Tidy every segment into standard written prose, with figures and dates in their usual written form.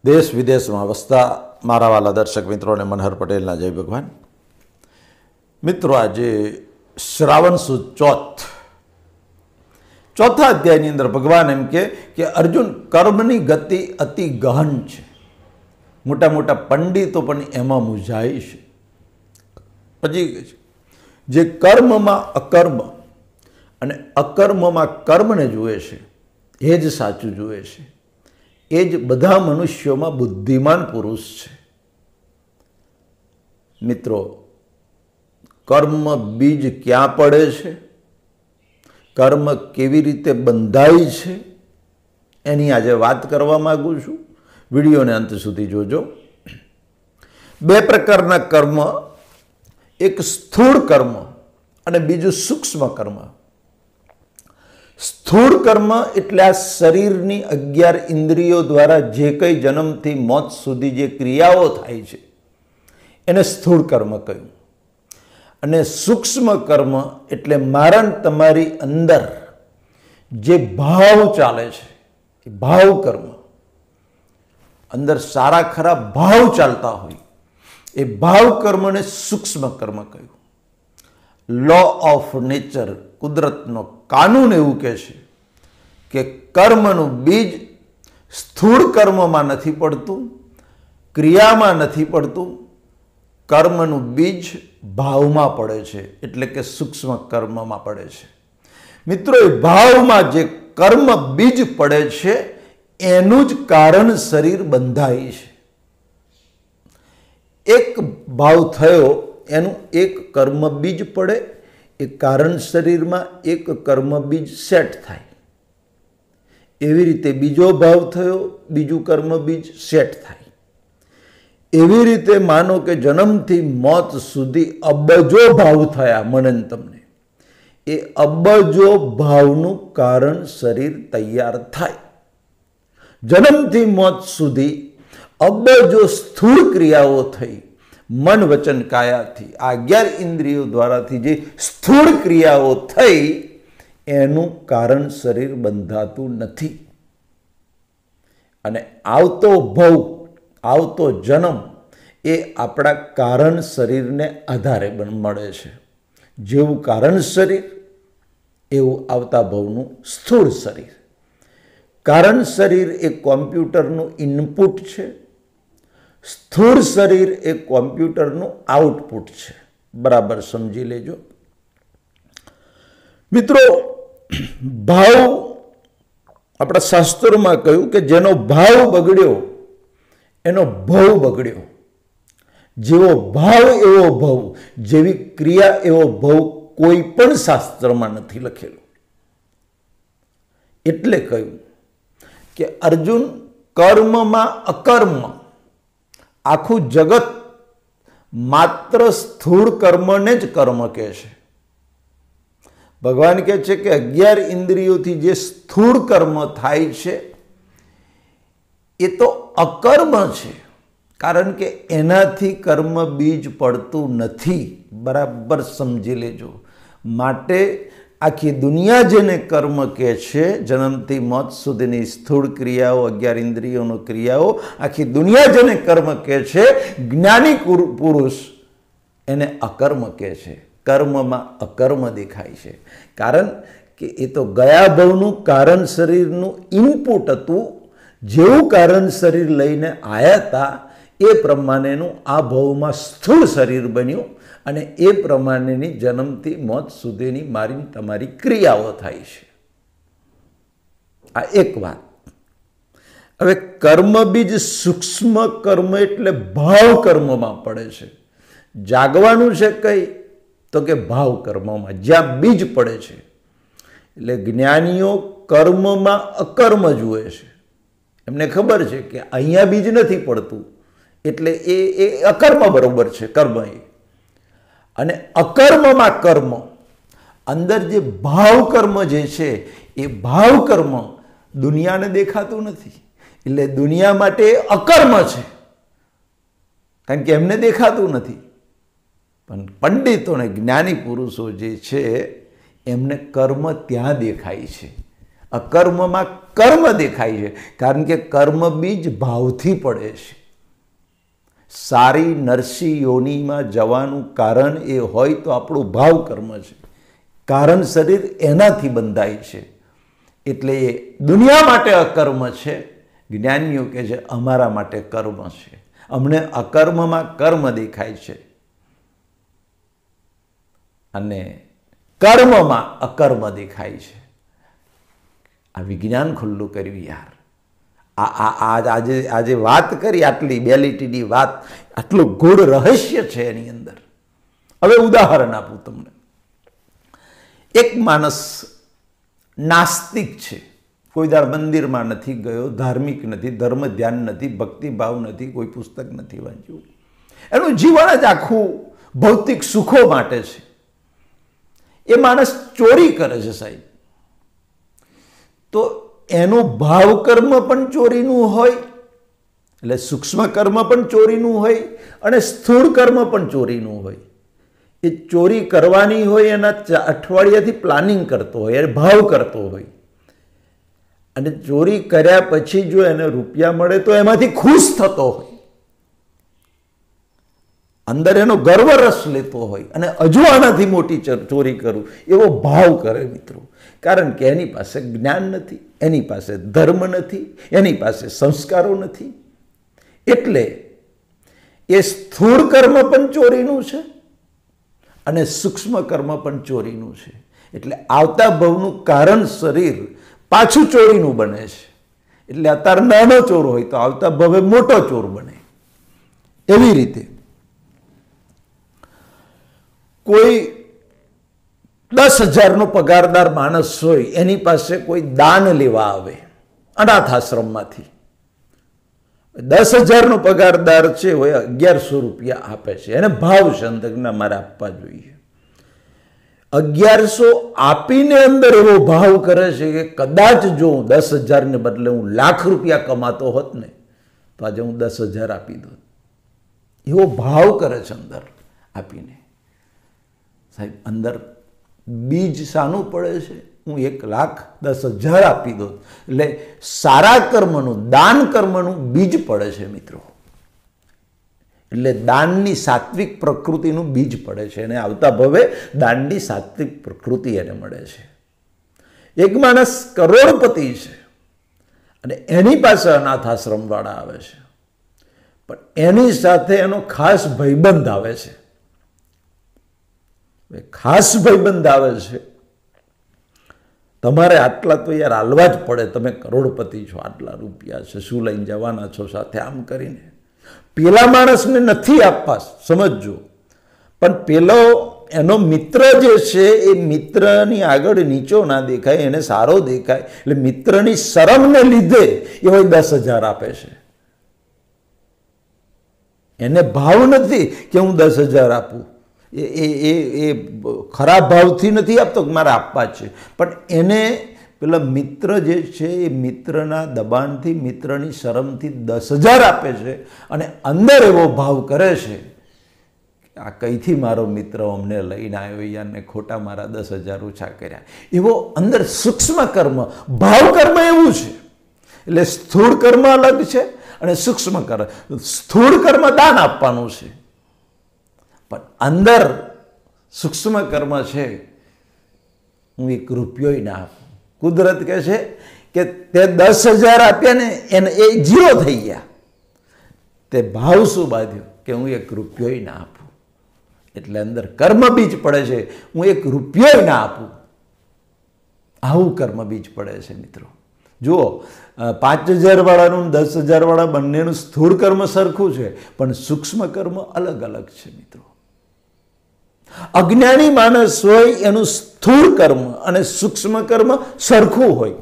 देश विदेश में वसता मारा वाला दर्शक मित्रों ने मनहर पटेल जय भगवान। मित्रों आज श्रावण सुद चौथा अध्याय अंदर भगवान एम के अर्जुन कर्मनी गति अति गहन है। मोटा मोटा पंडितो पण एमां मूंझाय छे। पछी जे कर्म में अकर्म अने अकर्म में कर्म ने जुए छे ए ज साचुं जुए छे। ए ज बधा मनुष्यों में बुद्धिमान पुरुष है। मित्रों कर्म बीज क्या पड़े छे, कर्म केवी रीते बंधाई छे एनी आजे वात करवा मांगू छूं। विडियो ने अंत सुधी जोजो। बे प्रकारना कर्म, एक स्थूल कर्म अने बीजू सूक्ष्म कर्म। स्थूल कर्म एटले आ शरीरनी 11 इंद्रियों द्वारा जे कई जन्मथी मौत सुधी जे क्रियाओ थाय छे एने स्थूल कर्म कह्युं। अने सूक्ष्म कर्म एटले मारा ने तमारी अंदर जे भाव चाले छे भाव कर्म, अंदर सारा खरा भाव चालता होय ए भाव कर्म ने सूक्ष्म कर्म कह्युं। लॉ ऑफ नेचर कुदरतनो कानून एवुं कहे छे के कर्मनुं बीज स्थूल कर्म में नहीं पड़तुं, क्रिया में नहीं पड़तुं, कर्मनुं बीज भाव में पड़े छे एटले के सूक्ष्म कर्म में पड़े छे। मित्रों भाव में जे कर्म बीज पड़े छे एनुं ज कारण शरीर बंधाय छे। एक भाव थयो एनुं एक कर्म बीज पड़े एक कारण शरीर में एक कर्म बीज सेट थाय। एवी रीते बीजो भाव थयो बीजू कर्म बीज सेट थाय। एवी रीते मानो के जन्म थी मौत सुधी अबजो भाव थया मने ने तमने। ए अबजो भावनुं कारण शरीर तैयार थाय। जन्म थी मौत सुधी अबजो स्थूल क्रियाओ थई मन वचन काया थी 11 इंद्रियों द्वारा थी जे स्थूल क्रियाओ थई एनुं कारण शरीर बंधातुं नथी। अने आवतो भव आवतो जन्म ए आपड़ा कारण शरीर ने आधारे मळे छे। जेवुं कारण शरीर एवुं आवता भवनुं स्थूल शरीर। कारण शरीर एक कॉम्प्यूटरनुं इनपुट छे, स्थूल शरीर एक कॉम्प्यूटरनुं आउटपुट छे। बराबर समझी लेजो। मित्रों भाव अपना शास्त्रों में कह्युं के जेनो भाव बगड्यो एनो भव बगड्यो। जेवो भाव एवो भव, जेवी क्रिया एवो भव कोई पण शास्त्र में नहीं लखेलुं। एटले कह्युं के अर्जुन कर्म में अकर्म आखू जगत मात्र स्थूल कर्म ने ज कर्म कहे छे। भगवान कहे छे के 11 इंद्रियों थी जे स्थूल कर्म थाय छे ए तो अकर्म छे, कारण के एनाथी कर्म बीज पड़तुं नथी। बराबर समझी लेजो। माटे आखी दुनिया जेने कर्म कहे छे जन्मथी मौत सुधीनी स्थूल क्रियाओ 11 इंद्रियों क्रियाओ आखी दुनिया जेने कर्म कहे छे ज्ञानी पुरुष एने अकर्म कहे छे। कर्म में अकर्म देखाय छे कारण के ए तो गया भवनुं कारण शरीरनुं इनपुट हतुं। जेवुं कारण शरीर लईने आया था ए प्रमाणेनुं आ भवमां स्थूल शरीर बन्युं अने ए प्रमाणेनी जन्मथी मौत सुधीनी मारी तमारी क्रियाओ थाय छे। आ एक बात। हवे कर्म बीज सूक्ष्म कर्म एटले भाव कर्म में पड़े छे। जागवानुं छे कई तो के भाव कर्म में ज्यां बीज पड़े छे। एटले ज्ञानीओ कर्म में अकर्म जुए छे। एमने खबर छे के अहींया बीज नथी पड़तुं एटले ए अकर्म बरोबर छे कर्म ए। अने अकर्म में कर्म अंदर जे भाव कर्म जे छे ए भाव कर्म दुनिया ने देखातुं नथी एटले दुनिया माटे अकर्म छे कारण के एमने देखातुं नथी। पण पंडितों ने ज्ञानी पुरुषो जे छे एमने कर्म त्यां देखाय छे અકર્મમાં કર્મ દેખાય છે, કારણ કે કર્મ બીજ ભાવથી પડે છે. સારી નરસિંહ યોનિમાં જવાનું કારણ એ હોય તો આપણું ભાવ કર્મ છે. કારણ શરીર એનાથી બંધાય છે, એટલે એ દુનિયા માટે અકર્મ છે. જ્ઞાનીઓ કહે છે અમારા માટે કર્મ છે. અમને અકર્મમાં કર્મ દેખાય છે અને કર્મમાં અકર્મ દેખાય છે. આ વિજ્ઞાન ખુલ્લું કર્યું યાર. આજે વાત કરી, આટલી બેલિટીની વાત, આટલું ગૂઢ રહસ્ય છે એની અંદર. હવે ઉદાહરણ આપું તમને. એક માણસ નાસ્તિક છે, કોઈ દાડ મંદિરમાં નથી ગયો, ધાર્મિક નથી, ધર્મ ધ્યાન નથી, ભક્તિભાવ નથી, કોઈ પુસ્તક નથી વાંચ્યું, એનું જીવન જ આખું ભૌતિક સુખો માટે છે. એ માણસ ચોરી કરે છે સાહેબ, તો એનું ભાવ કર્મ પણ ચોરીનું હોય, એટલે સૂક્ષ્મ કર્મ પણ ચોરીનું હોય અને સ્થૂળ કર્મ પણ ચોરીનું હોય. એ ચોરી કરવાની હોય એના અઠવાડિયાથી પ્લાનિંગ કરતો હોય, એ ભાવ કરતો હોય, અને ચોરી કર્યા પછી જો એને રૂપિયા મળે તો એમાંથી ખુશ થતો હોય, અંદર એનો ગર્વ રસ લેતો હોય, અને હજુ આનાથી મોટી ચોરી કરું એવો ભાવ કરે મિત્રો. કારણ કે એની પાસે જ્ઞાન નથી, એની પાસે ધર્મ નથી, એની પાસે સંસ્કારો નથી. એટલે એ સ્થૂળ કર્મ પણ ચોરીનું છે અને સૂક્ષ્મ કર્મ પણ ચોરીનું છે. એટલે આવતા ભવનું કારણ શરીર પાછું ચોરીનું બને છે. એટલે અત્યારે નાનો ચોર હોય તો આવતા ભવે મોટો ચોર બને. એવી રીતે કોઈ 10,000નો પગારદાર માણસ હોય, એની પાસે કોઈ દાન લેવા આવે અનાથ આશ્રમમાંથી. 10,000નો પગારદાર છે, હોય 1100 રૂપિયા આપે છે, એને ભાવ છે અંદરના મારે આપવા જોઈએ. 1100 આપીને અંદર એવો ભાવ કરે છે કે કદાચ જો હું 10,000ને બદલે હું લાખ રૂપિયા કમાતો હોત ને તો આજે હું 10,000 આપી દોત. એવો ભાવ કરે છે અંદર આપીને. સાહેબ અંદર બીજ શાનું પડે છે? હું 1,10,000 આપી દઉં એટલે સારા કર્મનું, દાન કર્મનું બીજ પડે છે મિત્રો. એટલે દાનની સાત્વિક પ્રકૃતિનું બીજ પડે છે, અને આવતા ભવે દાનની સાત્વિક પ્રકૃતિ એને મળે છે. એક માણસ કરોડપતિ છે અને એની પાસે અનાથ આશ્રમવાળા આવે છે, પણ એની સાથે એનો ખાસ ભાઈબંધ આવે છે. ખાસ ભાઈબંધ આવે છે, તમારે આટલા તો યાર હાલવા જ પડે, તમે કરોડપતિ છો, આટલા રૂપિયા છે, શું લઈને જવાના છો સાથે, આમ કરીને પેલા માણસને નથી આપવા, સમજજો. પણ પેલો એનો મિત્ર જે છે એ મિત્રની આગળ નીચો ના દેખાય, એને સારો દેખાય, એટલે મિત્રની શરમને લીધે એવો 10,000 આપે છે. એને ભાવ નથી કે હું 10,000 આપું, એ ખરાબ ભાવથી નથી આપતો કે મારે આપવા છે, પણ એને પેલા મિત્ર જે છે એ મિત્રના દબાણથી, મિત્રની શરમથી 10,000 આપે છે, અને અંદર એવો ભાવ કરે છે કે આ કઈથી મારો મિત્ર અમને લઈને આવ્યો યારને ખોટા મારા 10,000 ઓછા કર્યા. એવો અંદર સૂક્ષ્મ કર્મ, ભાવ કર્મ એવું છે. એટલે સ્થૂળ કર્મ અલગ છે અને સૂક્ષ્મ કર્મ. સ્થૂળ કર્મ દાન આપવાનું છે, પણ અંદર સૂક્ષ્મ કર્મ છે હું 1 રૂપિયો ના આપું. કુદરત કહે છે કે તે 10,000 આપ્યા ને એને એ 0 થઈ ગયા, તે ભાવ શું બાંધ્યો કે હું 1 રૂપિયો ના આપું. એટલે અંદર કર્મ બીજ પડે છે, હું 1 રૂપિયો ના આપું. આવું કર્મ બીજ પડે છે મિત્રો. જુઓ, 5,000 વાળાનું 10,000 વાળા બંનેનું સ્થૂળ કર્મ સરખું છે, પણ સૂક્ષ્મ કર્મ અલગ અલગ છે મિત્રો. અજ્ઞાની માણસ હોય એનું સ્થૂળ કર્મ અને સૂક્ષ્મ કર્મ સરખું હોય.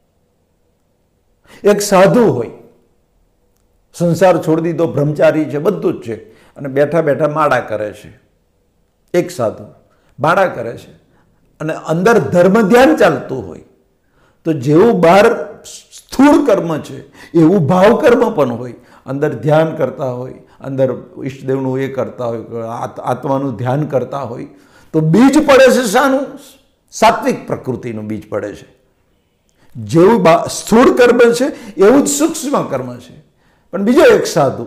એક સાધુ હોય, સંસાર છોડી દીધો, બ્રહ્મચારી છે, બધું જ છે, અને બેઠા બેઠા માળા કરે છે. એક સાધુ માળા કરે છે અને અંદર ધર્મ ધ્યાન ચાલતું હોય, તો જેવું બહાર સ્થૂળ કર્મ છે એવું ભાવ કર્મ પણ હોય. અંદર ધ્યાન કરતા હોય, અંદર ઈષ્ટદેવનું એ કરતા હોય, આત્માનું ધ્યાન કરતા હોય, તો બીજ પડે છે શાનું? સાત્વિક પ્રકૃતિનું બીજ પડે છે. જેવું સ્થૂળ કર્મ છે એવું જ સૂક્ષ્મ કર્મ છે. પણ બીજો એક સાધુ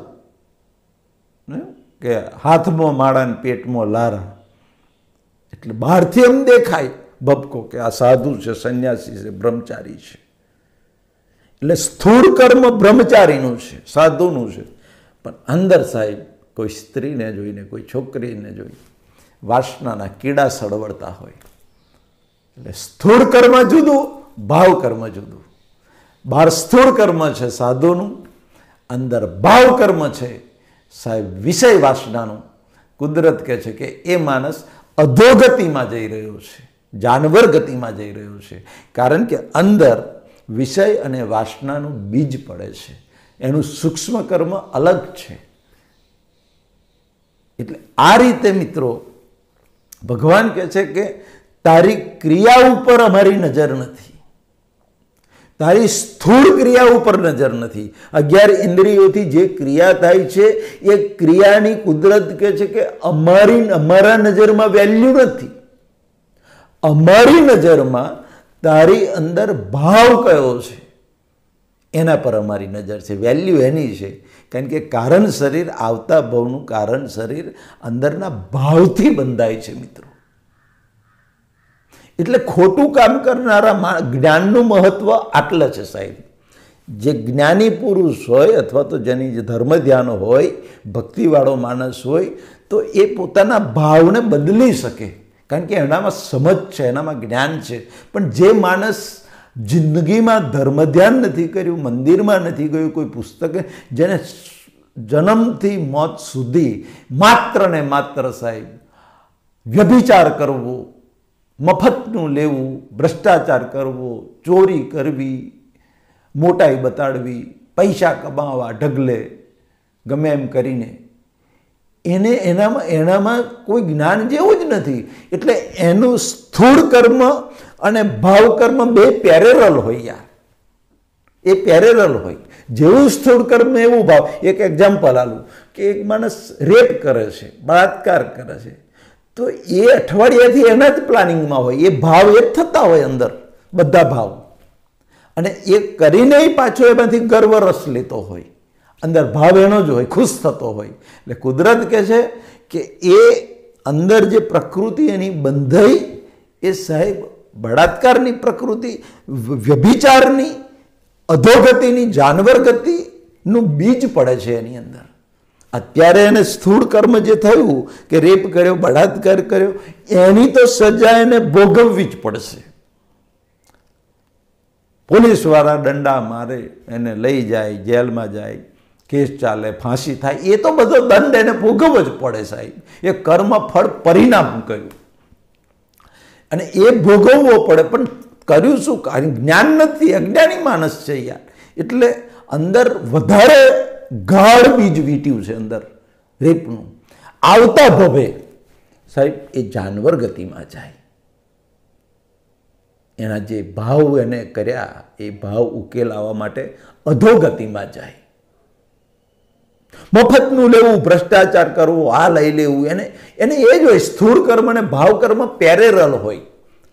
કે હાથમાં માળા ને પેટમાં લારા, એટલે બહારથી એમ દેખાય ભબકો કે આ સાધુ છે, સંન્યાસી છે, બ્રહ્મચારી છે. એટલે સ્થૂળ કર્મ બ્રહ્મચારીનું છે, સાધુનું છે, પણ અંદર સાહેબ કોઈ સ્ત્રીને જોઈને, કોઈ છોકરીને જોઈને વાસનાના કીડા સળવળતા હોય. એટલે સ્થૂળ કર્મ જુદું, ભાવ કર્મ જુદું. બહાર સ્થૂળ કર્મ છે સાધુનું, અંદર ભાવ કર્મ છે સાહેબ વિષય વાસનાનું. કુદરત કહે છે કે એ માણસ અધોગતિમાં જઈ રહ્યો છે, જાનવર ગતિમાં જઈ રહ્યો છે, કારણ કે અંદર વિષય અને વાસનાનું બીજ પડે છે. એનું સૂક્ષ્મ કર્મ અલગ છે. એટલે આ રીતે મિત્રો ભગવાન કહે છે કે તારી ક્રિયા ઉપર અમારી નજર નથી, તારી સ્થૂળ ક્રિયા ઉપર નજર નથી. 11 ઇન્દ્રિયોથી જે ક્રિયા થાય છે એ ક્રિયાની કુદરત કહે છે કે અમારા નજરમાં વેલ્યુ નથી. અમારી નજરમાં તારી અંદર ભાવ કયો છે એના પર અમારી નજર છે, વેલ્યુ એની છે. કારણ કે કારણ શરીર, આવતા ભાવનું કારણ શરીર અંદરના ભાવથી બંધાય છે મિત્રો. એટલે ખોટું કામ કરનારા જ્ઞાનનું મહત્વ આટલા છે સાહેબ. જે જ્ઞાની પુરુષ હોય અથવા તો જેની જે ધર્મ ધ્યાન હોય, ભક્તિવાળો માણસ હોય, તો એ પોતાના ભાવને બદલી શકે, કારણ કે એનામાં સમજ છે, એનામાં જ્ઞાન છે. પણ જે માણસ જિંદગીમાં ધર્મ ધ્યાન નથી કર્યું, મંદિરમાં નથી ગયું, કોઈ પુસ્તક, જેને જન્મથી મોત સુધી માત્ર ને માત્ર સાહેબ વ્યભિચાર કરવો, મફતનું લેવું, ભ્રષ્ટાચાર કરવો, ચોરી કરવી, મોટાઈ બતાડવી, પૈસા કમાવા ઢગલે ગમે એમ કરીને, એનામાં કોઈ જ્ઞાન જેવું જ નથી. એટલે એનું સ્થૂળ કર્મ અને ભાવ કર્મ બે પેરેરલ હોય યાર, એ પેરેરલ હોય. જેવું સ્થૂળ કર્મ એવું ભાવ. એક એક્ઝામ્પલ આલું કે એક માણસ રેપ કરે છે, બળાત્કાર કરે છે, તો એ અઠવાડિયાથી એના જ પ્લાનિંગમાં હોય, એ ભાવ એ જ થતા હોય અંદર, બધા ભાવ. અને એ કરીને પાછો એમાંથી ગર્વ રસ લેતો હોય, અંદર ભાવ એનો જ હોય, ખુશ થતો હોય. એટલે કુદરત કહે છે કે એ અંદર જે પ્રકૃતિ એની બંધાઈ, એ સાહેબ બળાત્કારની પ્રકૃતિ, વ્યભિચારની, અધોગતિની, જાનવર ગતિનું બીજ પડે છે એની અંદર. અત્યારે એને સ્થૂળ કર્મ જે થયું કે રેપ કર્યો, બળાત્કાર કર્યો, એની તો સજા એને ભોગવવી જ પડશે. પોલીસવાળા દંડા મારે, એને લઈ જાય, જેલમાં જાય, કેસ ચાલે, ફાંસી થાય, એ તો બધો દંડ એને ભોગવવો જ પડે સાહેબ. એ કર્મ ફળ પરિણામ કહ્યું અને એ ભોગવવો પડે. પણ કર્યું શું? કારણ જ્ઞાન નથી, અજ્ઞાની માણસ છે યાર. એટલે અંદર વધારે ગાઢ બીજ વીટ્યું છે અંદર રેપનું. આવતા ભવે સાહેબ એ જાનવર ગતિમાં જાય. એના જે ભાવ એને કર્યા એ ભાવ ઉકેલાવા માટે અધોગતિમાં જાય. મફતનું લેવું, ભ્રષ્ટાચાર કરવો, આ લઈ લેવું, એને એ જ હોય. સ્થૂળ કર્મ અને ભાવ કર્મ પેરેરલ હોય.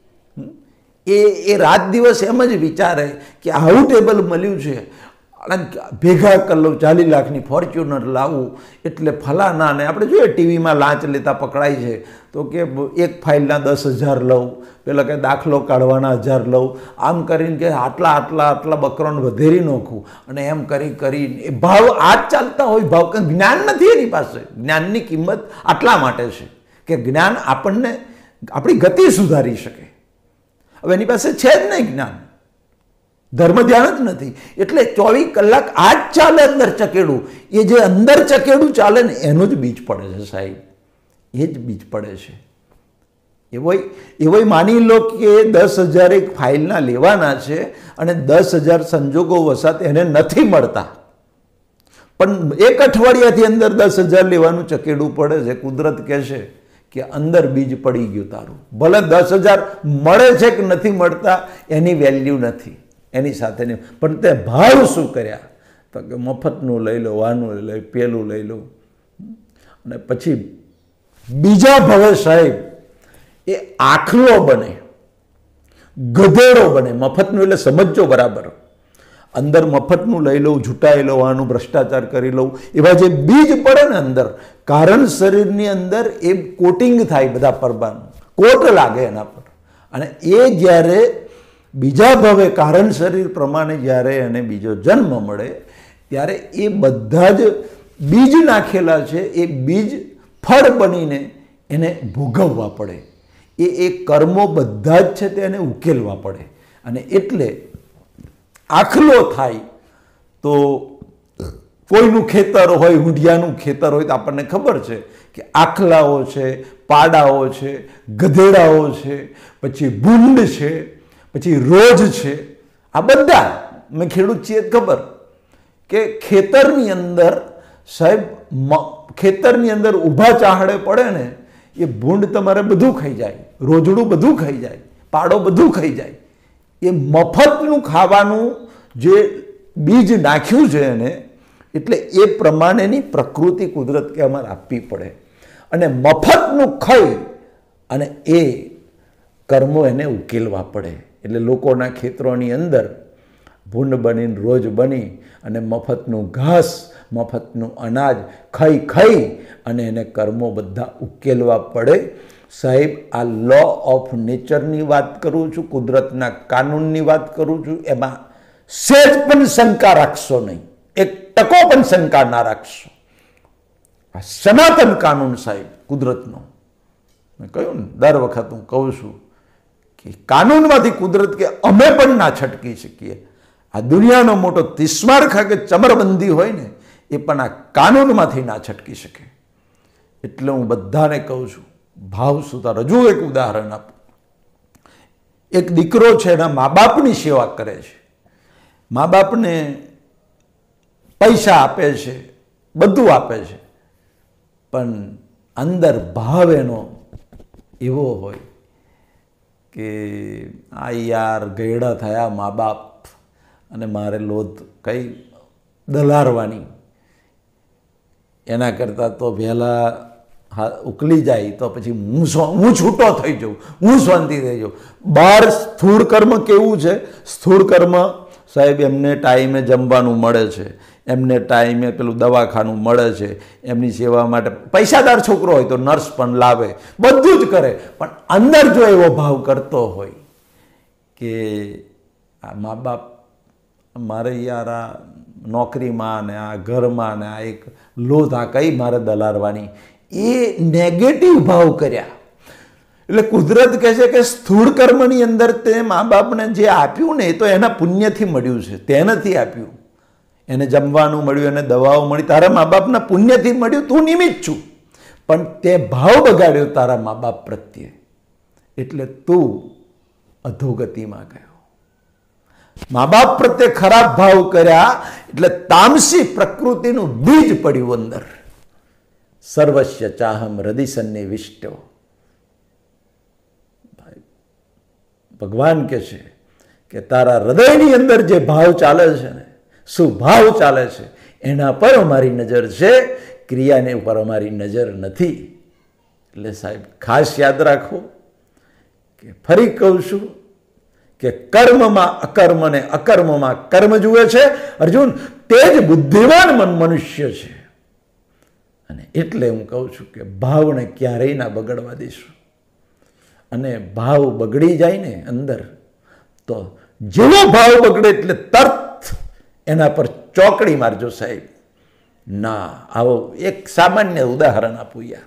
એ રાત દિવસ એમ જ વિચારે કે આવું ટેબલ મળ્યું છે, ભેગા કરી લઉં, 40 લાખની ફોર્ચ્યુનર લાવું, એટલે ફલાના. ને આપણે જોઈએ ટીવીમાં લાંચ લેતા પકડાય છે તો કે એક ફાઇલના 10,000 લઉં, પેલા કે દાખલો કાઢવાના 1000 લઉં, આમ કરીને કે આટલા બકરોને વધેરી નાખું, અને એમ કરીને એ ભાવ આ જ ચાલતા હોય. ભાવ જ્ઞાન નથી એની પાસે. જ્ઞાનની કિંમત આટલા માટે છે કે જ્ઞાન આપણને આપણી ગતિ સુધારી શકે. હવે એની પાસે છે જ નહીં જ્ઞાન, ધર્મ ધ્યાન જ નથી. એટલે 24 કલાક આ જ ચાલે અંદર ચકેડું. એ જે અંદર ચકેડું ચાલે ને એનું જ બીજ પડે છે સાહેબ, એ જ બીજ પડે છે. એવો માની લો કે 10,000 એક ફાઇલના લેવાના છે અને 10,000 સંજોગો વસાત એને નથી મળતા, પણ એક અઠવાડિયાથી અંદર 10,000 લેવાનું ચકેડું પડે છે. કુદરત કહે છે કે અંદર બીજ પડી ગયું તારું. ભલે 10,000 મળે છે કે નથી મળતા એની વેલ્યુ નથી એની સાથેની, પણ તે ભાવ શું કર્યા? તો કે મફતનું લઈ લો, વાનું લઈ લો, પેલું લઈ લો. અને પછી બીજા ભવે સાહેબ એ આખલો બને. ગધેડો બને. મફતનું એટલે સમજો બરાબર. અંદર મફતનું લઈ લઉં, ઝૂંટાઈ લઉં, આનું ભ્રષ્ટાચાર કરી લઉં, એવા જે બીજ પડે ને અંદર, કારણ શરીરની અંદર એ કોટિંગ થાય બધા પરબાનું, કોટ લાગે એના પર. અને એ જ્યારે બીજા ભાવે કારણ શરીર પ્રમાણે જ્યારે એને બીજો જન્મ મળે ત્યારે એ બધા જ બીજ નાખેલા છે એ બીજ ફળ બનીને એને ભોગવવા પડે. એ કર્મો બધા જ છે તેને ઉકેલવા પડે. અને એટલે આખલો થાય તો કોઈનું ખેતર હોય, ઊંઢિયાનું ખેતર હોય તો આપણને ખબર છે કે આખલાઓ છે, પાડાઓ છે, ગધેડાઓ છે, પછી ભૂંડ છે, પછી રોજ છે. આ બધા મેં ખેડૂત છીએ ખબર કે ખેતરની અંદર સાહેબ, ખેતરની અંદર ઊભા ચાહડે પડે ને એ ભૂંડ તમારે બધું ખાઈ જાય, રોજડું બધું ખાઈ જાય, પાડો બધું ખાઈ જાય. એ મફતનું ખાવાનું જે બીજ નાખ્યું છે એને, એટલે એ પ્રમાણેની પ્રકૃતિ કુદરત કે અમારે આપવી પડે. અને મફતનું ખાઈ અને એ કર્મો એને ઉકેલવા પડે. એટલે લોકોના ખેતરોની અંદર ભૂંડ બનીને રોજ બની અને મફતનું ઘાસ, મફતનું અનાજ ખાઈ અને એને કર્મો બધા ઉકેલવા પડે. સાહેબ, આ લો ઓફ નેચરની વાત કરું છું, કુદરતના કાનૂનની વાત કરું છું. એમાં સહેજ પણ શંકા રાખશો નહીં, એક ટકો પણ શંકા ના રાખશો. આ સનાતન કાનૂન સાહેબ કુદરતનો. મેં કહ્યું ને, દર વખત હું કહું છું કે કાનૂનમાંથી કુદરત કે અમે પણ ના છટકી શકીએ. આ દુનિયાનો મોટો તિસ્મારખા કે ચમરબંધી હોય ને એ પણ આ કાનૂનમાંથી ના છટકી શકે. એટલે હું બધાને કહું છું, ભાવ સુધાર. હજુ એક ઉદાહરણ આપું. એક દીકરો છે, એના મા બાપની સેવા કરે છે, મા બાપને પૈસા આપે છે, બધું આપે છે, પણ અંદર ભાવ એનો એવો હોય કે આ યાર ગયડા થયા મા બાપ અને મારે લોધ કઈ દલારવાની, એના કરતાં તો વહેલા ઉકલી જાય તો પછી હું છૂટો થઈ જાઉં, હું શાંતિ થઈ જાઉં. બહાર સ્થૂળ કર્મ કેવું છે? સ્થૂળ કર્મ સાહેબ, એમને ટાઈમે જમવાનું મળે છે, એમને ટાઈમે પેલું દવાખાનું મળે છે, એમની સેવા માટે પૈસાદાર છોકરો હોય તો નર્સ પણ લાવે, બધું જ કરે. પણ અંદર જો એવો ભાવ કરતો હોય કે આ મા બાપ મારે યાર આ નોકરીમાં ને આ ઘરમાં ને આ એક લોધ આ કઈ મારે દલારવાની, એ નેગેટિવ ભાવ કર્યા. એટલે કુદરત કહે છે કે સ્થૂળ કર્મની અંદર તે મા બાપને જે આપ્યું ને એ તો એના પુણ્યથી મળ્યું છે, તે નથી આપ્યું. એને જમવાનું મળ્યું, એને દવાઓ મળી, તારા મા બાપના પુણ્યથી મળ્યું, તું નિમિત્ત છું. પણ તે ભાવ બગાડ્યો તારા મા બાપ પ્રત્યે, એટલે તું અધોગતિમાં ગયો. મા બાપ પ્રત્યે ખરાબ ભાવ કર્યા એટલે તામસી પ્રકૃતિનું બીજ પડ્યું અંદર. સર્વસ્ય ચાહમ હૃદય સન્નિવિષ્ટો. ભગવાન કહે છે કે તારા હૃદયની અંદર જે ભાવ ચાલે છે ને, શું ભાવ ચાલે છે, એના પર અમારી નજર છે, ક્રિયાને ઉપર અમારી નજર નથી. એટલે સાહેબ ખાસ યાદ રાખો કે ફરી કહું છું કે કર્મમાં અકર્મ ને અકર્મમાં કર્મ જુએ છે અર્જુન, તે જ બુદ્ધિમાન મનુષ્ય છે. અને એટલે હું કહું છું કે ભાવને ક્યારેય ના બગડવા દઈશું. અને ભાવ બગડી જાય ને અંદર, તો જેવો ભાવ બગડે એટલે તરત એના પર ચોકડી મારજો સાહેબ. ના, આવો એક સામાન્ય ઉદાહરણ આપું યાર.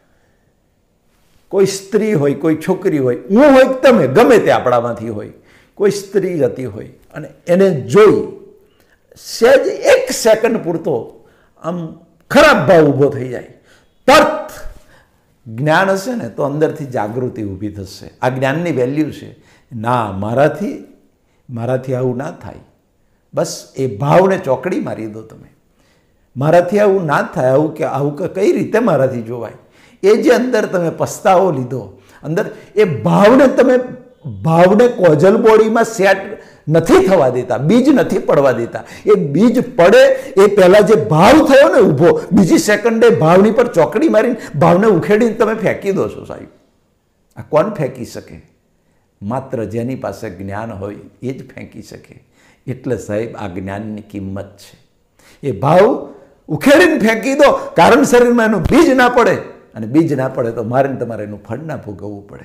કોઈ સ્ત્રી હોય, કોઈ છોકરી હોય, હું હોય તમે, ગમે તે આપણામાંથી હોય, કોઈ સ્ત્રી જતી હોય અને એને જોઈ સહેજ એક સેકન્ડ પૂરતો આમ ખરાબ ભાવ ઊભો થઈ જાય. તરત જ્ઞાન હશે ને તો અંદરથી જાગૃતિ ઊભી થશે. આ જ્ઞાનની વેલ્યુ છે. ના, મારાથી આવું ના થાય. બસ એ ભાવને ચોકડી મારી દો તમે. મારાથી આવું ના થાય, આવું કઈ રીતે મારાથી જોવાય, એ જે અંદર તમે પસ્તાવો લીધો, અંદર એ ભાવને કોઝલ બોડીમાં સેટ નથી થવા દેતા, બીજ નથી પડવા દેતા. એ બીજ પડે એ પહેલાં જે ભાવ થયો ને ઊભો, બીજી સેકન્ડે ભાવની પર ચોકડી મારીને ભાવને ઉખેડીને તમે ફેંકી દો છો સાહેબ. આ કોણ ફેંકી શકે? માત્ર જેની પાસે જ્ઞાન હોય એ જ ફેંકી શકે. એટલે સાહેબ આ જ્ઞાનની કિંમત છે. એ ભાવ ઉખેડીને ફેંકી દો, કારણ શરીરમાં એનું બીજ ના પડે, અને બીજ ના પડે તો મારે તમારે એનું ફળ ના ભોગવવું પડે.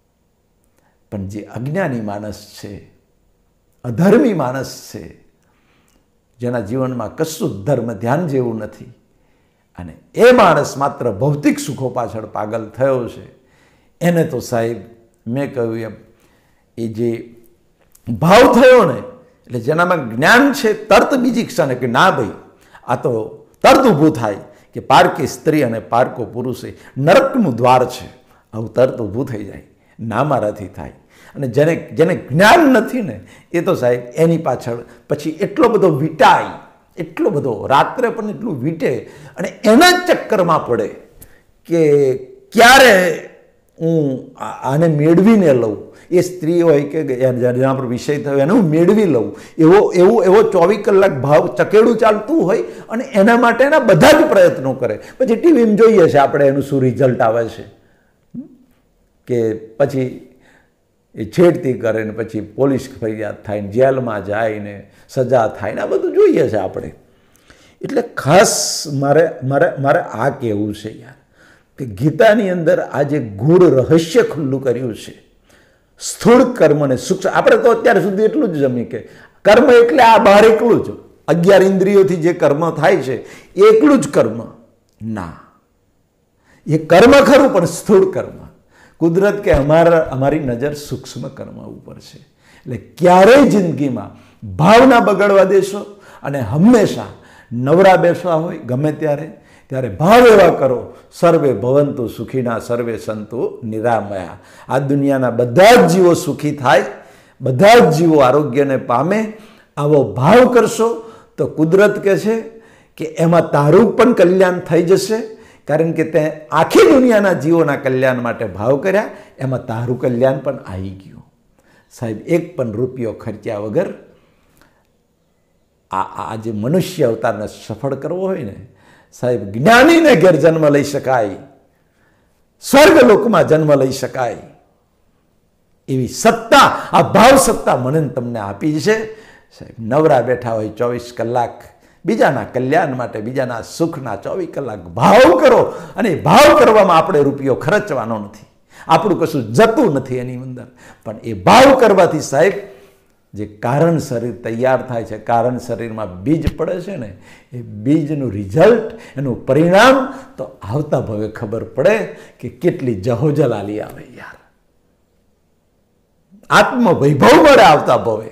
પણ જે અજ્ઞાની માણસ છે, અધર્મી માણસ છે, જેના જીવનમાં કશું ધર્મ ધ્યાન જેવું નથી, અને એ માણસ માત્ર ભૌતિક સુખો પાછળ પાગલ થયો છે, એને તો સાહેબ મેં કહ્યું એમ એ જે ભાવ થયો ને, એટલે જેનામાં જ્ઞાન છે, તરત બીજી ક્ષણે કે ના ભાઈ આ તો તરત ઊભું થાય કે પારકી સ્ત્રી અને પારકો પુરુષ એ નરકનું દ્વાર છે, આવું તરત ઊભું થઈ જાય, ના મારાથી થાય. અને જેને જ્ઞાન નથી ને એ તો સાહેબ એની પાછળ પછી એટલો બધો વીટાય, એટલો બધો રાત્રે પણ એટલું વીટે અને એના જ ચક્કરમાં પડે કે ક્યારે હું આને મેળવીને લઉં. એ સ્ત્રી હોય કે જેના પર વિષય થયો એને હું મેળવી લઉં, એવો 24 કલાક ભાવ ચકેડું ચાલતું હોય, અને એના માટેના બધા જ પ્રયત્નો કરે. પછી ટીવીમાં જોઈએ છે આપણે એનું શું રિઝલ્ટ આવે છે, કે પછી એ છેડતી કરે ને પછી પોલીસ ફરિયાદ થાય ને જેલમાં જાય ને સજા થાય ને આ બધું જોઈએ છે આપણે. એટલે ખાસ મારે આ કહેવું છે યાર કે ગીતાની અંદર આ જે ગૂઢ રહસ્ય ખુલ્લું કર્યું છે, સ્થૂળ કર્મ ને સૂક્ષ્મ. આપણે તો અત્યાર સુધી એટલું જ જમી કે કર્મ એટલે આ બહાર એકલું જ, 11 ઇન્દ્રિયોથી જે કર્મ થાય છે એ એકલું જ કર્મ ના, એ કર્મ ખરું પણ સ્થૂળ કર્મ. કુદરત કે અમારી નજર સૂક્ષ્મ કર્મ ઉપર છે. એટલે ક્યારેય જિંદગીમાં ભાવના બગડવા દેશો, અને હંમેશા નવરા બેસવા હોય ગમે ત્યારે ભાવ એવા કરો, સર્વે ભવંતુ સુખીના સર્વે સંતુ નિરામયા. આ દુનિયાના બધા જ જીવો સુખી થાય, બધા જ જીવો આરોગ્યને પામે, આવો ભાવ કરશો તો કુદરત કહે છે કે એમાં તારું પણ કલ્યાણ થઈ જશે, કારણ કે તે આખી દુનિયાના જીવોના કલ્યાણ માટે ભાવ કર્યા, એમાં તારું કલ્યાણ પણ આવી ગયું. સાહેબ એક પણ રૂપિયો ખર્ચ્યા વગર આ જે મનુષ્ય અવતારને સફળ કરવો હોય ને સાહેબ, જ્ઞાનીને ઘેર જન્મ લઈ શકાય, સ્વર્ગલોકમાં જન્મ લઈ શકાય, એવી સત્તા આ ભાવ સત્તા મને તમને આપી છે. સાહેબ નવરા બેઠા હોય 24 કલાક બીજાના કલ્યાણ માટે, બીજાના સુખના 24 કલાક ભાવ કરો, અને ભાવ કરવામાં આપણે રૂપિયો ખર્ચવાનો નથી, આપણું કશું જતું નથી એની અંદર, પણ એ ભાવ કરવાથી સાહેબ જે કારણ શરીર તૈયાર થાય છે, કારણ શરીરમાં બીજ પડે છે ને, એ બીજનું રિઝલ્ટ, એનું પરિણામ તો આવતા ભવે ખબર પડે કે કેટલી જહોજલાલી આવે યાર, આત્મવૈભવ મળે આવતા ભવે.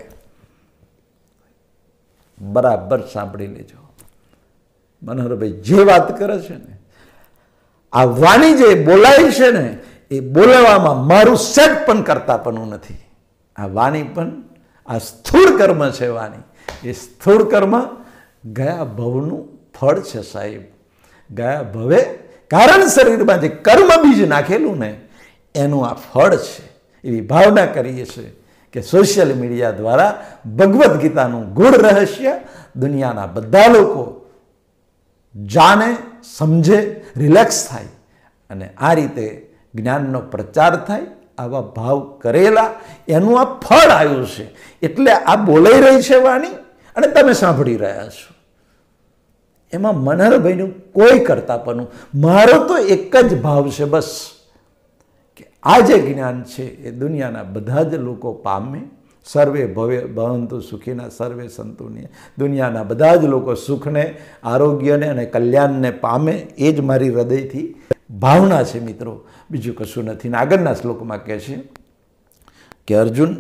બરાબર સાંભળી લેજો મનોહરભાઈ જે વાત કરે છે ને, આ વાણી જે બોલાય છે ને એ બોલાવવામાં મારું સેટ પણ કરતાપણું નથી. આ વાણી પણ આ સ્થૂળ કર્મ છે. વાણી એ સ્થૂળ કર્મ ગયા ભવનું ફળ છે સાહેબ. ગયા ભવે કારણ શરીરમાં જે કર્મ બીજ નાખેલું ને એનું આ ફળ છે. એવી ભાવના કરીએ છીએ કે સોશિયલ મીડિયા દ્વારા ભગવદ્ ગીતાનું ગૂઢ રહસ્ય દુનિયાના બધા લોકો જાણે, સમજે, રિલેક્સ થાય, અને આ રીતે જ્ઞાનનો પ્રચાર થાય. આવા ભાવ કરેલા એનું આ ફળ આવ્યું છે. એટલે આ બોલાઈ રહી છે વાણી, અને તમે સાંભળી રહ્યા છો. એમાં મનહરભાઈનું કોઈ કરતાપણું, મારો તો એક જ ભાવ છે બસ, કે આ જે જ્ઞાન છે એ દુનિયાના બધા જ લોકો પામે, સર્વે ભવંતુ સુખીના સર્વે સંતુની, દુનિયાના બધા જ લોકો સુખને, આરોગ્યને અને કલ્યાણને પામે, એ જ મારી હૃદયથી ભાવના છે મિત્રો, બીજું કશું નથી. ને આગળના શ્લોકમાં કહે છે કે અર્જુન,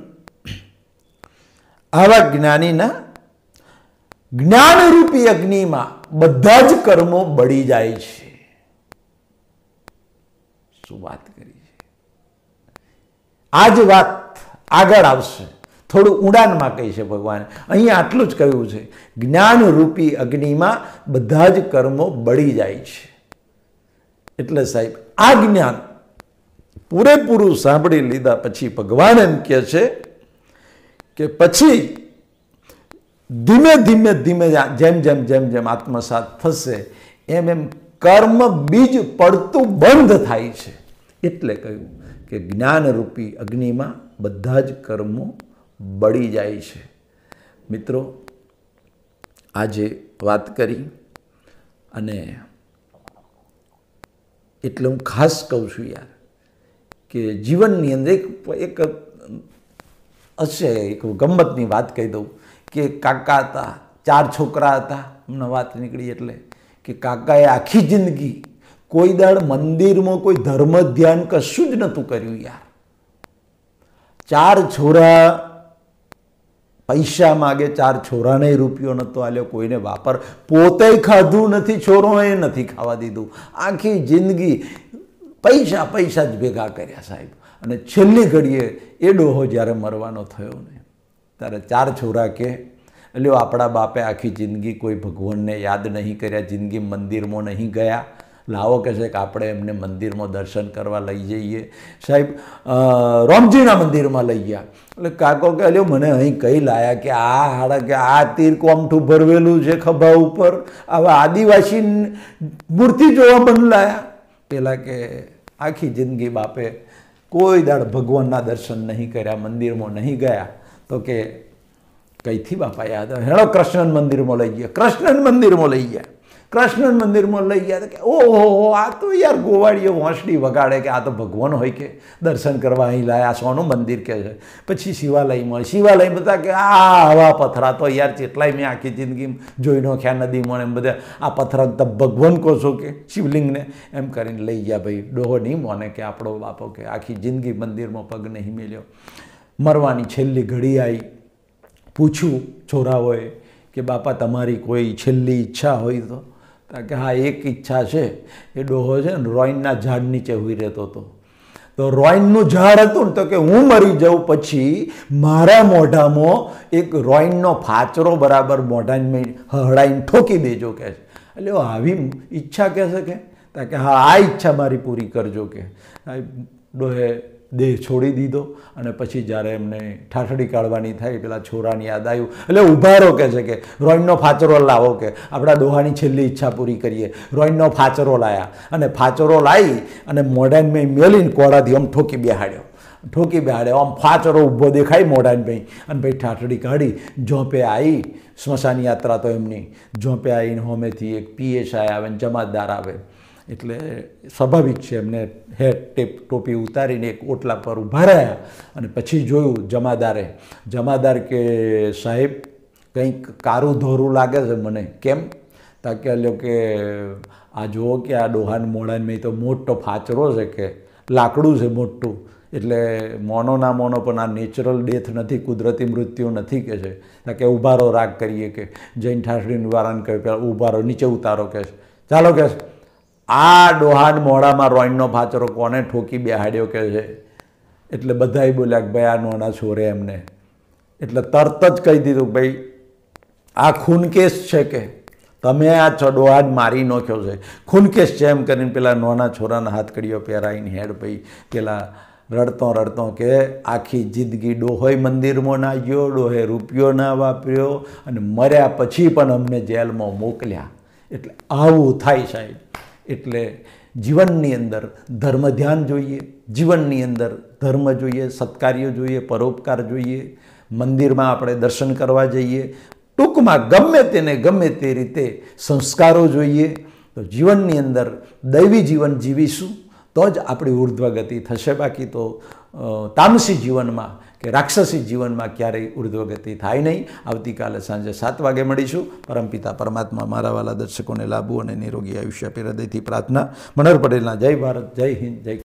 આવા જ્ઞાનીના જ્ઞાનરૂપી અગ્નિમાં બધા જ કર્મો બળી જાય છે. શું વાત કરી છે! આ જ વાત આગળ આવશે, થોડું ઊંડાણમાં કહી છે ભગવાન. અહીંયા આટલું જ કહ્યું છે, જ્ઞાનરૂપી અગ્નિમાં બધા જ કર્મો બળી જાય છે. એટલે સાહેબ આ જ્ઞાન પૂરેપૂરું સાંભળી લીધા પછી ભગવાન એમ કહે છે કે પછી ધીમે ધીમે જેમ જેમ આત્મસાત થશે એમ કર્મ બીજ પડતું બંધ થાય છે. એટલે કહ્યું કે જ્ઞાનરૂપી અગ્નિમાં બધા જ કર્મો બળી જાય છે। મિત્રો, આજે વાત કરી અને એટલે હું ખાસ કહું છું યાર કે જીવનની અંદર એક હશે, એક ગમ્મતની વાત કહી દઉં કે કાકા હતા, 4 છોકરા હતા, હમણાં વાત નીકળી એટલે કે કાકાએ આખી જિંદગી કોઈ દાડ મંદિરમાં કોઈ ધર્મ ધ્યાન કશું જ નહોતું કર્યું યાર। 4 છોરા પૈસા માગે, 4 છોરાને રૂપિયો નહોતો આલ્યો, કોઈને વાપર, પોતે ખાધું નથી, છોરોએ નથી ખાવા દીધું, આખી જિંદગી પૈસા પૈસા જ ભેગા કર્યા સાહેબ। અને છેલ્લી ઘડીએ એ ડોહો જ્યારે મરવાનો થયો ને ત્યારે 4 છોરા કે લ્યો આપણા બાપે આખી જિંદગી કોઈ ભગવાનને યાદ નહીં કર્યા, જિંદગી મંદિરમાં નહીં ગયા, લાવો કે છે કે આપણે એમને મંદિરમાં દર્શન કરવા લઈ જઈએ। સાહેબ રામજીના મંદિરમાં લઈ ગયા એટલે કાકો કે લ્યો મને અહીં કઈ લાયા કે આ હાડા કે આ તીર કોમઠું ભરવેલું છે ખભા ઉપર, આવા આદિવાસી મૂર્તિ જોવા મને લાયા। પેલા કે આખી જિંદગી બાપે કોઈ દાડ ભગવાનના દર્શન નહીં કર્યા, મંદિરમાં નહીં ગયા, તો કે કઈથી બાપા યાદ આવે, હેડો કૃષ્ણ મંદિરમાં લઈ ગયા। કૃષ્ણ મંદિરમાં લઈ ગયા, કૃષ્ણ મંદિરમાં લઈ ગયા કે ઓહો આ તો યાર ગોવાળીઓ હોંસડી વગાડે કે આ તો ભગવાન હોય કે દર્શન કરવા અહીં લાયા, સોનું મંદિર કે છે। પછી શિવાલયમાં બધા કે આ આવા પથરા તો યાર જેટલાય મેં આખી જિંદગી જોઈ નાખ્યા નદીમાં એમ બધા, આ પથરા તો ભગવાન કહો છો કે શિવલિંગને, એમ કરીને લઈ ગયા। ભાઈ ડોહો નહીં મોને કે આપણો બાપો કે આખી જિંદગી મંદિરમાં પગ નહીં મેલ્યો, મરવાની છેલ્લી ઘડી આવી, પૂછ્યું છોરાઓએ કે બાપા તમારી કોઈ છેલ્લી ઈચ્છા હોય તો કે હા એક ઈચ્છા છે। એ ડોહો છે ને રોઈનના ઝાડ નીચે હોઈ રહેતો હતો, તો રોઈનનું ઝાડ હતું ને તો કે હું મરી જાઉં પછી મારા મોઢામાં એક રોઈનનો ફાચરો બરાબર મોઢાને હળાઈને ઠોકી દેજો કે છે। એટલે આવી ઈચ્છા કહે છે કે હા આ ઈચ્છા મારી પૂરી કરજો કે। ડોહે દેહ છોડી દીધો અને પછી જ્યારે એમને ઠાઠડી કાઢવાની થાય પેલા છોરાની યાદ આવ્યું એટલે ઊભા રહો કે છે કે રોઈનનો ફાચરો લાવો કે આપણા ડોહાની છેલ્લી ઈચ્છા પૂરી કરીએ। રોઈનનો ફાચરો લાયા અને ફાચરો લાવી અને મોઢાને મેં મેલીને કોળાથી આમ ઠોકી બેહાડ્યો, આમ ફાચરો ઊભો દેખાય મોઢાને ભાઈ, અને ભાઈ ઠાઠડી કાઢી ઝોંપે આવી, સ્મશાન યાત્રા તો એમની, ઝોંપે આવીને હોમેથી એક PSI આવે ને જમાતદાર આવે, એટલે સ્વાભાવિક છે એમને હેટ ટેપ ટોપી ઉતારીને એક ઓટલા પર ઊભા રહ્યા અને પછી જોયું જમાદાર કે સાહેબ કંઈક કારું ધોરું લાગે છે મને, કેમ? તાકે લ્યો કે આ જુઓ કે આ ડોહાન મોડાને મેં તો મોટો ફાચરો છે કે લાકડું છે મોટું, એટલે મોનો ના મોનો પણ આ નેચરલ ડેથ નથી, કુદરતી મૃત્યુ નથી કે છે। તાકે ઊભારો રાગ કરીએ કે જૈન ઠાઠડી નિવારણ કહે પેલા ઊભારો નીચે ઉતારો કે છે, ચાલો કે આ ડોહાન મોડામાં રોઈનનો ફાચરો કોને ઠોકી બેહાડ્યો કે છે? એટલે બધાય બોલ્યા કે ભાઈ આ નોના છોરે એમને, એટલે તરત જ કહી દીધું કે ભાઈ આ ખૂનકેસ છે કે તમે આ ડોહાન મારી નાખ્યો છે, ખૂનકેસ છે એમ કરીને પેલા નોના છોરાના હાથકડીઓ પહેરાવીને હેડ ભાઈ પેલા રડતો કે આખી જિંદગી ડોહોય મંદિરમાં ના ગયો, ડોહે રૂપિયો ના વાપર્યો અને મર્યા પછી પણ અમને જેલમાં મોકલ્યા। એટલે આવું થાય સાહેબ। એટલે જીવનની અંદર ધર્મ ધ્યાન જોઈએ, જીવનની અંદર ધર્મ જોઈએ, સત્કાર્ય જોઈએ, પરોપકાર જોઈએ, મંદિરમાં આપણે દર્શન કરવા જઈએ, ટૂંકમાં ગમે તે રીતે સંસ્કારો જોઈએ, તો જીવનની અંદર દૈવી જીવન જીવીશું તો જ આપણી ઉર્ધ્વગતિ થશે। બાકી તો તામસી જીવનમાં કે રાક્ષસી જીવનમાં ક્યારેય ઉર્ધ્વગતિ થાય નહીં। આવતીકાલે સાંજે 7 વાગે મળીશું। પરમપિતા પરમાત્મા મારા વાલા દર્શકોને લાભો અને નિરોગી આયુષ્ય આપે હૃદયથી પ્રાર્થના। મનોહર પટેલના જય ભારત, જય હિન્દ, જય